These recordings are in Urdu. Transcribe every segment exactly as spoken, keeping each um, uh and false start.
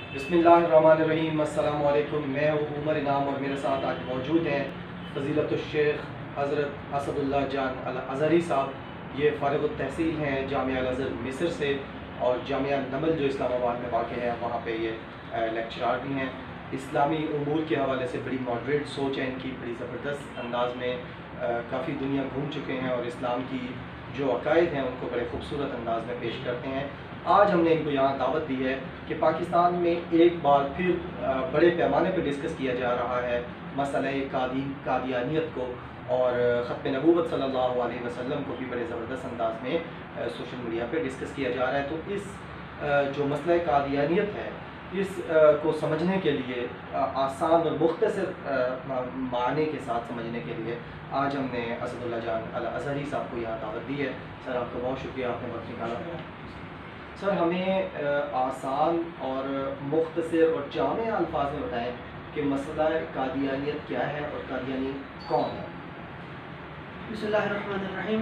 بسم اللہ الرحمن الرحیم۔ السلام علیکم۔ میں ہوں عمر انعام اور میرے ساتھ آج موجود ہیں فضیلت الشیخ حضرت اسد اللہ جان الازہری صاحب۔ یہ فارغ التحصیل ہیں جامعہ الازہر مصر سے، اور جامعہ نمل جو اسلام آباد میں واقع ہے وہاں پہ یہ لیکچرار بھی ہیں۔ اسلامی امور کے حوالے سے بڑی ماڈریٹ سوچ ہے ان کی، بڑی زبردست انداز میں کافی دنیا گھوم چکے ہیں اور اسلام کی جو عقائد ہیں ان کو بڑے خوبصورت انداز میں پیش کرتے ہیں۔ آج ہم نے ان کو یہاں دعوت دی ہے کہ پاکستان میں ایک بار پھر بڑے پیمانے پہ ڈسکس کیا جا رہا ہے مسئلہ قادیانیت کو، اور ختم نبوت صلی اللہ علیہ وسلم کو بھی بڑے زبردست انداز میں سوشل میڈیا پہ ڈسکس کیا جا رہا ہے۔ تو اس جو مسئلہ قادیانیت ہے اس کو سمجھنے کے لیے، آسان اور مختصر معنی کے ساتھ سمجھنے کے لیے آج ہم نے اسد اللہ جان الازہری صاحب کو یہاں دعوت دی ہے۔ سر آپ کا بہت شکریہ، آپ نے وقت نکالا۔ سر ہمیں آسان اور مختصر اور جامع الفاظ میں بتائیں کہ مسئلہ قادیانیت کیا ہے اور قادیانی کون ہے؟ بسم اللہ الرحمن الرحیم۔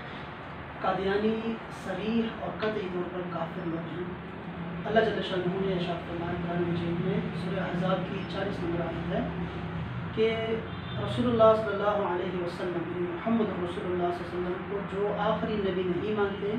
قادیانی صریح اور قطعی طور پر کافر لوگ ہیں۔ اللہ جل شانہ نے ارشاد فرمایا قرآن مجید میں سورہ احزاب کی چالیس نمبر آیت ہے کہ رسول اللہ صلی اللہ علیہ وسلم محمد رسول اللہ صلی اللہ علیہ وسلم کو جو آخری نبی نہیں مانتے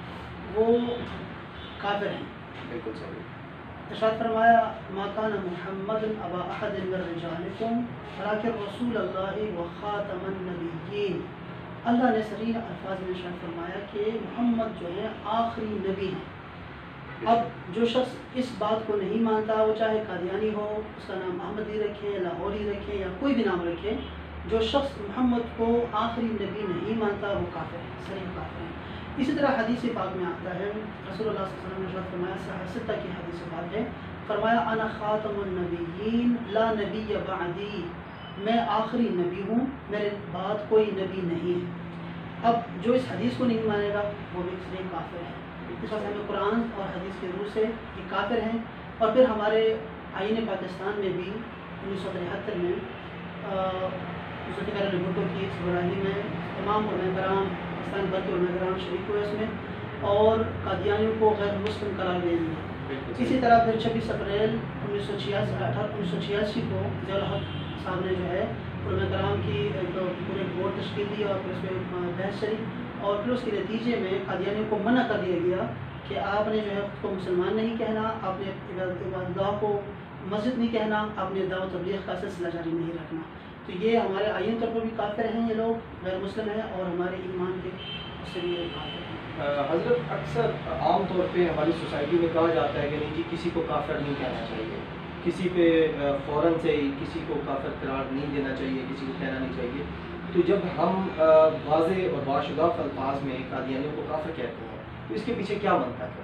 وہ کافر ہیں۔ بالکل صحیح۔ ارشاد فرمایا ما کان محمد ابا احد من رجالکم ولکن رسول اللہ و خاتم النبیین۔ اللہ نے صریح الفاظ میں ارشاد فرمایا کہ محمد جو ہے آخری نبی ہے۔ اب جو شخص اس بات کو نہیں مانتا، وہ چاہے قادیانی ہو، اس کا نام احمدی رکھے، لاہوری رکھے یا کوئی بھی نام رکھے، جو شخص محمد کو آخری نبی نہیں مانتا وہ کافر ہے، صریح کافر ہے۔ اسی طرح حدیث پاک میں آتا ہے، رسول اللہ صلی اللہ علیہ وسلم نے ارشاد فرمایا، صحیح ستہ کی حدیث پاک ہے، فرمایا انا خاتم النبیین لا نبی بعدی، میں آخری نبی ہوں، میرے بعد کوئی نبی نہیں ہے۔ اب جو اس حدیث کو نہیں مانے گا وہ بھی صریح کافر ہے۔ اس وقت ہمیں قرآن اور حدیث کے روح سے یہ کافر ہیں۔ اور پھر ہمارے آئین پاکستان میں بھی انیس سو تہتر میں ذوالفقار علی بھٹو کی سربراہی میں تمام علماء کرام، پاکستان بھر کے علماء کرام شریک ہوئے اس میں، اور قادیانیوں کو غیر مسلم قرار دے دیا۔ اسی طرح پھر چھبیس اپریل انیس سو چھیاسی اٹھارہ انیس سو چھیاسی کو ضیاء الحق صاحب نے جو ہے علماء کرام کی ایک پورے بورڈ تشکیل دی اور پھر اس میں بحث چلی، اور پھر اس کے نتیجے میں قادیانیوں کو منع کر دیا گیا کہ آپ نے جو ہے خود کو مسلمان نہیں کہنا، آپ نے عبادت گاہ کو مسجد نہیں کہنا، آپ نے دعوت تبلیغ کا سلسلہ جاری نہیں رکھنا۔ تو یہ ہمارے آئین طور پر بھی کافر ہیں، یہ لوگ غیر مسلم ہیں، اور ہمارے ایمان کے اس سے بھی یہ کافر ہیں۔ حضرت اکثر عام طور پہ ہماری سوسائٹی میں کہا جاتا ہے کہ نہیں جی کسی کو کافر نہیں کہنا چاہیے، کسی پہ فوراً سے ہی کسی کو کافر قرار نہیں دینا چاہیے، کسی کو کہنا نہیں چاہیے۔ تو جب ہم واضح اور باشگاف الفاظ میں قادیانیوں کو کافر کہتے ہیں تو اس کے پیچھے کیا منطق ہے؟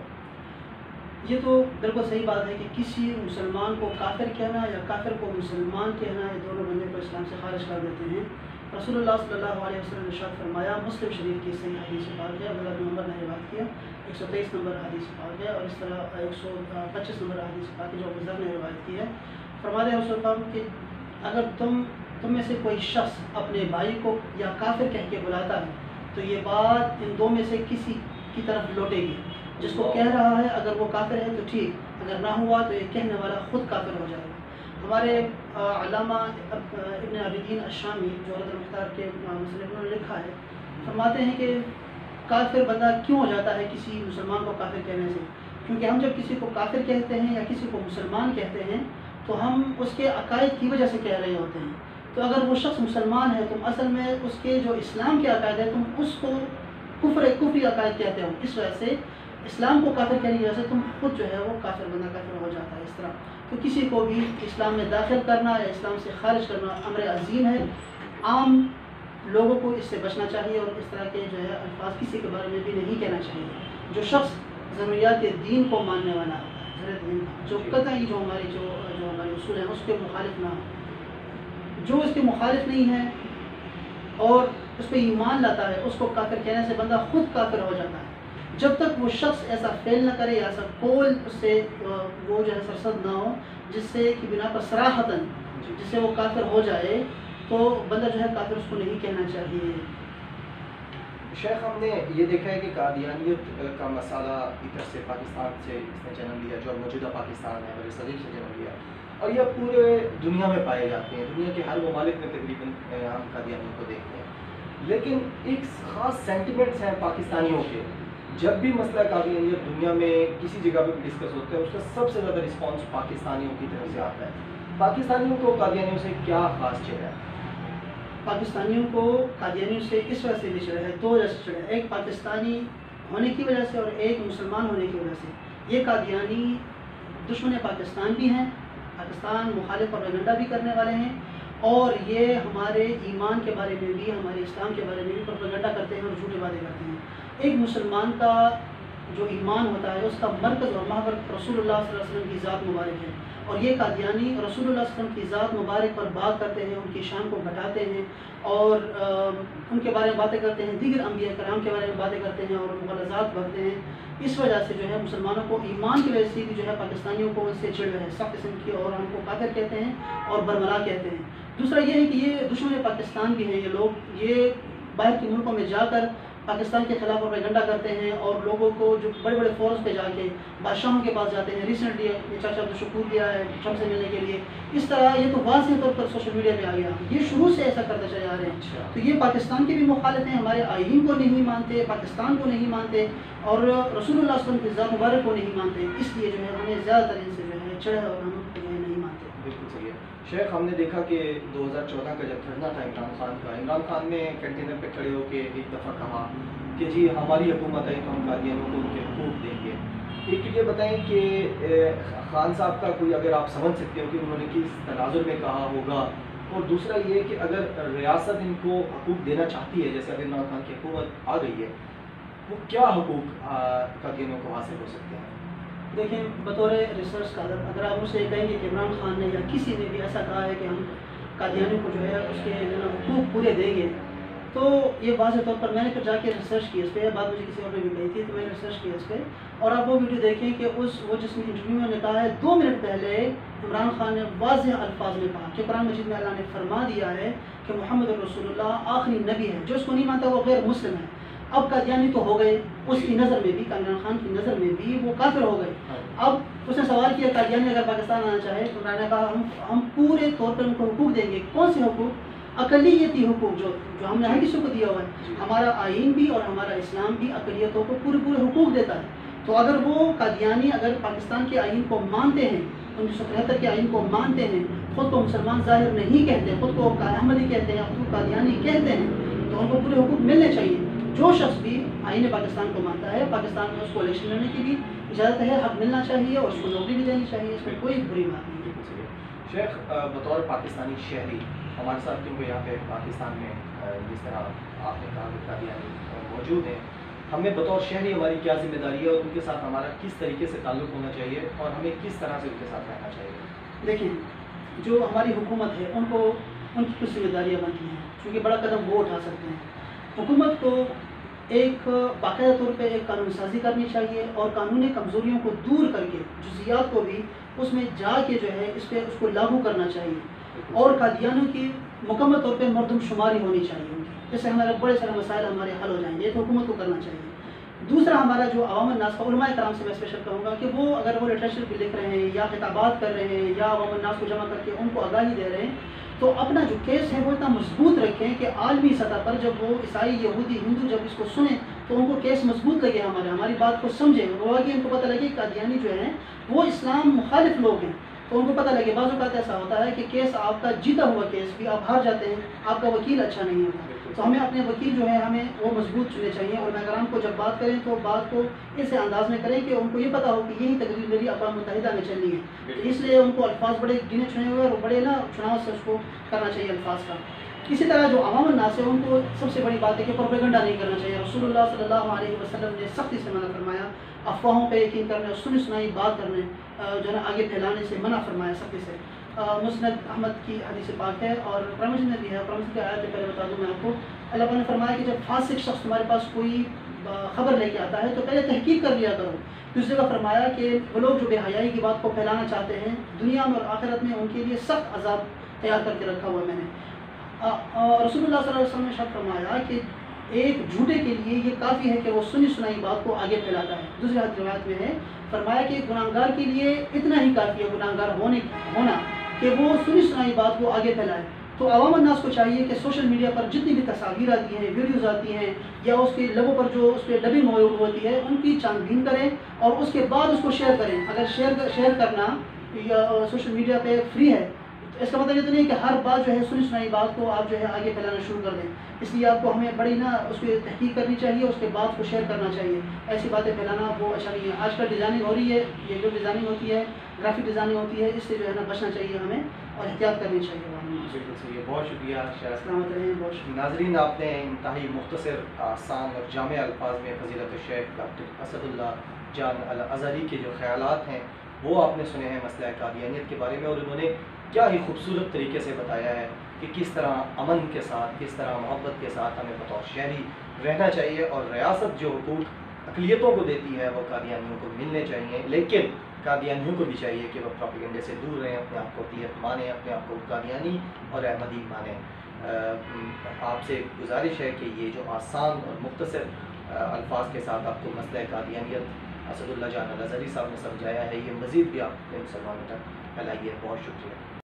یہ تو بالکل صحیح بات ہے کہ کسی مسلمان کو کافر کہنا یا کافر کو مسلمان کہنا، یہ دونوں بندے کو اسلام سے خارج کر دیتے ہیں۔ رسول اللہ صلی اللہ علیہ وسلم نے ارشاد فرمایا، مسلم شریف کی صحیح حدیث پاک ہے، عبداللہ بن عمر نے روایت کیا، ایک سو تیئیس نمبر حدیث پاک ہے، اور اس طرح ایک سو پچیس نمبر حدیث پاک ہے جو ابوذر نے روایت کی ہے۔ فرماتے ہیں رسول اللہ کہ اگر تم تم میں سے کوئی شخص اپنے بھائی کو یا کافر کہہ کے بلاتا ہے تو یہ بات ان دو میں سے کسی کی طرف لوٹے گی، جس کو کہہ رہا ہے اگر وہ کافر ہے تو ٹھیک، اگر نہ ہوا تو یہ کہنے والا خود کافر ہو جائے گا۔ ہمارے علامہ ابن عابدین الشامی جو رد المختار کے مصنف نے لکھا ہے، فرماتے ہیں کہ کافر بندہ کیوں ہو جاتا ہے کسی مسلمان کو کافر کہنے سے؟ کیونکہ ہم جب کسی کو کافر کہتے ہیں یا کسی کو مسلمان کہتے ہیں تو ہم اس کے عقائد کی وجہ سے کہہ رہے ہوتے ہیں۔ تو اگر وہ شخص مسلمان ہے تم اصل میں اس کے جو اسلام کے عقائد ہے تم اس کو کفر کفری عقائد کہتے ہو، اس وجہ سے اسلام کو کافر کہنے کی وجہ سے تم خود جو ہے وہ کافر بندہ کافر ہو جاتا ہے۔ اس طرح تو کسی کو بھی اسلام میں داخل کرنا یا اسلام سے خارج کرنا امر عظیم ہے، عام لوگوں کو اس سے بچنا چاہیے، اور اس طرح کے جو ہے الفاظ کسی کے بارے میں بھی نہیں کہنا چاہیے۔ جو شخص ضروریات دین کو ماننے والا ہوتا ہے، دین جو قطعی جو ہماری جو جو ہمارے اصول ہیں اس کے مخالف نہ ہو، جو اس کے مخالف نہیں ہے اور اس پہ ایمان لاتا ہے، اس کو کافر کہنے سے بندہ خود کافر ہو جاتا ہے۔ جب تک وہ شخص ایسا فعل نہ کرے یا ایسا قول اس سے وہ جو ہے سرسد نہ ہو جس سے کہ بنا پر صراحتاً جس سے وہ کافر ہو جائے، تو بندہ جو ہے کافر اس کو نہیں کہنا چاہیے۔ شیخ ہم نے یہ دیکھا ہے کہ قادیانیت کا مسئلہ ادھر سے پاکستان سے اس نے جنم لیا، جو موجودہ پاکستان ہے بر صغیر سے جنم لیا، اور یہ پورے دنیا میں پائے جاتے ہیں، دنیا کے ہر ممالک میں تقریباً ہم قادیانیوں کو دیکھتے ہیں، لیکن ایک خاص سینٹیمنٹس ہیں پاکستانیوں کے، جب بھی مسئلہ قادیانیت دنیا میں کسی جگہ پہ ڈسکس ہوتا ہے اس کا سب سے زیادہ رسپانس پاکستانیوں کی طرف سے آتا ہے۔ پاکستانیوں کو قادیانیوں سے کیا خاص چہرہ ہے؟ پاکستانیوں کو قادیانیوں سے اس وجہ سے بھی چڑھا ہے، دو وجہ سے چڑھا ہے، ایک پاکستانی ہونے کی وجہ سے اور ایک مسلمان ہونے کی وجہ سے۔ یہ قادیانی دشمن پاکستان بھی ہیں، پاکستان مخالف پروپیگنڈا بھی کرنے والے ہیں، اور یہ ہمارے ایمان کے بارے میں بھی، ہمارے اسلام کے بارے میں بھی پروپیگنڈا کرتے ہیں اور جھوٹے وعدے کرتے ہیں۔ ایک مسلمان کا جو ایمان ہوتا ہے اس کا مرکز اور محور رسول اللہ صلی اللہ علیہ وسلم کی ذات مبارک ہے، اور یہ قادیانی رسول اللہ صلی اللہ علیہ وسلم کی ذات مبارک پر بات کرتے ہیں، ان کی شان کو گھٹاتے ہیں اور ان کے بارے میں باتیں کرتے ہیں، دیگر انبیاء کرام کے بارے میں باتیں کرتے ہیں اور مغالطات بھرتے ہیں۔ اس وجہ سے جو ہے مسلمانوں کو ایمان کی وجہ سے بھی جو ہے پاکستانیوں کو ان سے چڑ ہے، سخت قسم کی، اور ہم کو کافر کہتے ہیں اور برملا کہتے ہیں۔ دوسرا یہ ہے کہ یہ دشمن پاکستان بھی ہیں، یہ لوگ یہ باہر کے ملکوں میں جا کر پاکستان کے خلاف پروپیگنڈا کرتے ہیں اور لوگوں کو جو بڑے بڑے فورس پہ جا کے بادشاہوں کے پاس جاتے ہیں۔ ریسنٹلی یہ چاچا عبدالشکور گیا ہے ٹرمپ سے ملنے کے لیے، اس طرح یہ تو واضح طور پر سوشل میڈیا پہ آ گیا، یہ شروع سے ایسا کرتے چلے آ رہے ہیں۔ تو یہ پاکستان کے بھی مخالف ہیں، ہمارے آئین کو نہیں مانتے، پاکستان کو نہیں مانتے، اور رسول اللہ صلی اللہ علیہ وسلم کی ذات مبارک کو نہیں مانتے، اس لیے جو ہے ہمیں زیادہ تر ان سے جو ہے چڑھ ہے اور ہم جو ہے نہیں مانتے۔ بالکل صحیح ہے شیخ، ہم نے دیکھا کہ دو ہزار چودہ کا جب دھرنا تھا عمران خان کا، عمران خان نے کنٹینر پہ کھڑے ہو کے ایک دفعہ کہا کہ جی ہماری حکومت آئی تو ہم قادیانیوں کو ان کے حقوق دیں گے۔ ایک یہ بتائیں کہ خان صاحب کا کوئی اگر آپ سمجھ سکتے ہو کہ انہوں نے کس تناظر میں کہا ہوگا، اور دوسرا یہ کہ اگر ریاست ان کو حقوق دینا چاہتی ہے، جیسے ابھی عمران خان کی حکومت آ گئی ہے، وہ کیا حقوق قادیانیوں کو حاصل ہو سکتے ہیں؟ دیکھیں، بطور ریسرچ اسکالر اگر آپ مجھ سے کہیں گے کہ عمران خان نے یا کسی نے بھی ایسا کہا ہے کہ ہم قادیانیوں کو جو ہے اس کے حقوق پورے دیں گے، تو یہ واضح طور پر میں نے پھر جا کے ریسرچ کی اس پہ، بات مجھے کسی اور نے بھی کہی تھی تو میں نے ریسرچ کیا اس پہ، اور آپ وہ ویڈیو دیکھیں کہ اس وہ جس میں انٹرویو میں نے کہا ہے دو منٹ پہلے عمران خان نے واضح الفاظ میں کہا کہ قرآن مجید میں اللہ نے فرما دیا ہے کہ محمد رسول اللہ آخری نبی ہے، جو اس کو نہیں مانتا وہ غیر مسلم ہے۔ اب قادیانی تو ہو گئے اس کی نظر میں بھی، عمران خان کی نظر میں بھی وہ کافر ہو گئے۔ اب اس نے سوال کیا قادیانی اگر پاکستان آنا چاہے تو میں نے کہا ہم ہم پورے طور پر ان کو حقوق دیں گے۔ کون سے حقوق؟ اقلیتی حقوق جو جو ہم نے ہر کسی کو دیا ہوا ہے، ہمارا آئین بھی اور ہمارا اسلام بھی اقلیتوں کو پورے پورے حقوق دیتا ہے۔ تو اگر وہ قادیانی اگر پاکستان کے آئین کو مانتے ہیں، انیس سو تہتر کے آئین کو مانتے ہیں، خود کو مسلمان ظاہر نہیں کہتے، خود کو احمدی کہتے ہیں، خود کو قادیانی کہتے ہیں، تو ان کو پورے حقوق ملنے چاہیے۔ جو شخص بھی آئین پاکستان کو مانتا ہے، پاکستان میں اس کو الیکشن لڑنے کی بھی اجازت ہے، حق ملنا چاہیے اور اس کو نوکری بھی دینی چاہیے، اس میں کوئی بری بات نہیں ہے۔ شیخ، بطور پاکستانی شہری ہمارے ساتھ کیونکہ یہاں پہ پاکستان میں جس طرح آپ نے کہا کہ قادیانی موجود ہیں، ہمیں بطور شہری ہماری کیا ذمہ داری ہے اور ان کے ساتھ ہمارا کس طریقے سے تعلق ہونا چاہیے اور ہمیں کس طرح سے ان کے ساتھ رہنا چاہیے؟ دیکھیں، جو ہماری حکومت ہے ان کو ان کی کچھ ذمہ داریاں بنتی ہیں، کیونکہ بڑا قدم وہ اٹھا سکتے ہیں۔ حکومت کو ایک باقاعدہ طور پہ ایک قانون سازی کرنی چاہیے اور قانونی کمزوریوں کو دور کر کے جزیات کو بھی اس میں جا کے جو ہے اس پہ اس کو لاگو کرنا چاہیے، اور قادیانیوں کی مکمل طور پہ مردم شماری ہونی چاہیے ان کی، جس سے ہمارے بڑے سارے مسائل ہمارے حل ہو جائیں گے، تو حکومت کو کرنا چاہیے۔ دوسرا ہمارا جو عوام الناس کا، علماء کرام سے میں اسپیشل کہوں گا کہ وہ اگر وہ لٹریچر بھی لکھ رہے ہیں یا خطابات کر رہے ہیں یا عوام الناس کو جمع کر کے ان کو آگاہی دے رہے ہیں، تو اپنا جو کیس ہے وہ اتنا مضبوط رکھیں کہ عالمی سطح پر جب وہ عیسائی، یہودی، ہندو جب اس کو سنیں تو ان کو کیس مضبوط لگے، ہمارے ہماری بات کو سمجھیں، وہ آگے ان کو پتہ لگے کہ قادیانی جو ہیں وہ اسلام مخالف لوگ ہیں، تو ان کو پتہ لگے۔ بعض اوقات ایسا ہوتا ہے کہ کیس آپ کا جیتا ہوا کیس بھی آپ ہار جاتے ہیں، آپ کا وکیل اچھا نہیں ہوتا، تو ہمیں اپنے وکیل جو ہے ہمیں وہ مضبوط چننے چاہیے، اور علماء کرام کو جب بات کریں تو بات کو ایسے انداز میں کریں کہ ان کو یہ پتہ ہو کہ یہی تقریر میری اقوام متحدہ میں چلنی ہے، اس لیے ان کو الفاظ بڑے گنے چنے ہوئے اور بڑے نا چناؤ سے اس کو کرنا چاہیے الفاظ کا۔ اسی طرح جو عوام الناس ہے ان کو سب سے بڑی بات ہے کہ پروپیگنڈا نہیں کرنا چاہیے۔ رسول اللہ صلی اللہ علیہ وسلم نے سختی سے منع فرمایا، افواہوں پہ یقین کرنے اور سنی سنائی بات کرنے جو ہے آگے پھیلانے سے منع فرمایا سختی سے۔ مسند احمد کی حدیث پاک ہے اور قرآن مجید میں بھی ہے، قرآن مجید کی آیت پہلے بتا دوں میں آپ کو، اللہ تعالیٰ نے فرمایا کہ جب فاسق شخص تمہارے پاس کوئی خبر لے کے آتا ہے تو پہلے تحقیق کر لیا کرو۔ دوسری جگہ فرمایا کہ وہ لوگ جو بے حیائی کی بات کو پھیلانا چاہتے ہیں، دنیا میں اور آخرت میں ان کے لیے سخت عذاب تیار کر کے رکھا ہوا ہے میں نے۔ رسول اللہ صلی اللہ علیہ وسلم نے شرط فرمایا کہ ایک جھوٹے کے لیے یہ کافی ہے کہ وہ سنی سنائی بات کو آگے پھیلاتا ہے۔ دوسری روایت میں ہے فرمایا کہ گناہگار کے لیے اتنا ہی کافی ہے گناہگار ہونے ہونا کہ وہ سنی سنائی بات کو آگے پھیلائے۔ تو عوام الناس کو چاہیے کہ سوشل میڈیا پر جتنی بھی تصاویر آتی ہیں، ویڈیوز آتی ہیں، یا اس کے لبوں پر جو اس پہ ڈبنگ موجود ہوتی ہے ان کی چھان بین کریں اور اس کے بعد اس کو شیئر کریں۔ اگر شیئر شیئر کرنا یا سوشل میڈیا پہ فری ہے تو اس کا مطلب یہ تو نہیں کہ ہر بات جو ہے سنی سنائی بات کو آپ جو ہے آگے پھیلانا شروع کر دیں۔ اس لیے آپ کو ہمیں بڑی نا اس کی تحقیق کرنی چاہیے، اس کے بعد اس کو شیئر کرنا چاہیے۔ ایسی باتیں پھیلانا وہ اچھا نہیں ہے۔ آج کل ڈیزائننگ ہو رہی ہے، یہ جو ڈیزائننگ ہوتی ہے، گرافک ڈیزائننگ ہوتی ہے، اس سے جو ہے نا بچنا چاہیے ہمیں اور احتیاط کرنی چاہیے۔ بالکل صحیح، بہت شکریہ شاہ۔ سلامت رہیں، بہت شکریہ۔ ناظرین، آپ نے انتہائی مختصر، آسان اور جامع الفاظ میں فضیلت الشیخ ڈاکٹر اسد اللہ جان الازہری کے جو خیالات ہیں وہ آپ نے سنے ہیں مسئلہ قادیانیت کے بارے میں، اور انہوں نے کیا ہی خوبصورت طریقے سے بتایا ہے کہ کس طرح امن کے ساتھ، کس طرح محبت کے ساتھ ہمیں بطور شہری رہنا چاہیے، اور ریاست جو حقوق اقلیتوں کو دیتی ہے وہ قادیانیوں کو ملنے چاہیے، لیکن قادیانیوں کو بھی چاہیے کہ وہ پروپیگنڈے سے دور رہیں، اپنے آپ کو اقلیت مانیں، اپنے آپ کو قادیانی اور احمدی مانیں۔ آپ سے گزارش ہے کہ یہ جو آسان اور مختصر الفاظ کے ساتھ آپ کو مسئلہ قادیانیت اسد اللہ جان الازہری صاحب نے سمجھایا ہے، یہ مزید بھی آپ نے مسلمانوں تک پھیلائیے۔ بہت شکریہ۔